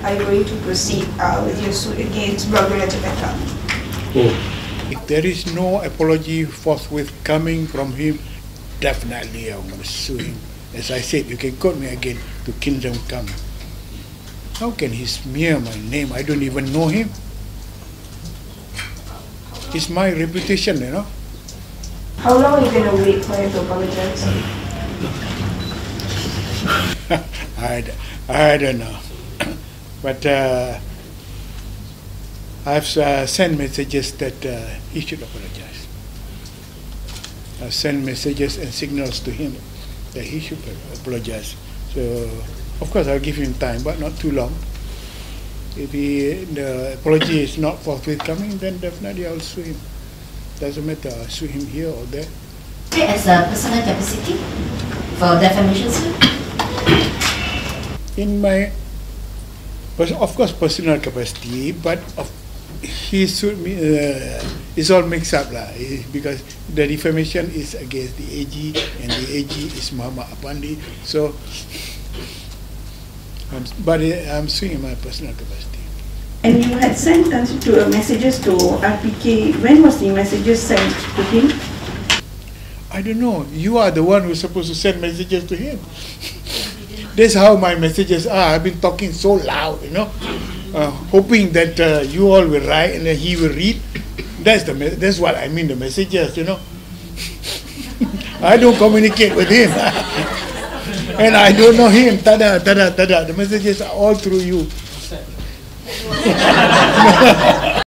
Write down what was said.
are you going to proceed with your suit against blogger Raja Petra? If there is no apology forthwith coming from him, definitely I'm going to sue him. As I said, you can quote me again to Kingdom Come. How can he smear my name? I don't even know him. It's my reputation, you know. How long are you going to wait for him to apologize? I don't know. But I've sent messages that he should apologize. I've sent messages and signals to him that he should apologize. So, of course, I'll give him time, but not too long. If the apology is not forthwith coming, then definitely I'll sue him. Doesn't matter, I'll sue him here or there. As a personal capacity for defamation suit? In my, of course, personal capacity, but he sued me. It's all mixed up lah, because the defamation is against the AG, and the AG is Mohamed Apandi. So, but I'm suing in my personal capacity. And you had sent messages to RPK. When was the messages sent to him? I don't know. You are the one who's supposed to send messages to him. That's how my messages are. I've been talking so loud, you know, hoping that you all will write and then he will read. That's what I mean, the messages, you know. I don't communicate with him. And I don't know him. Tada, tada, tada. The messages are all through you.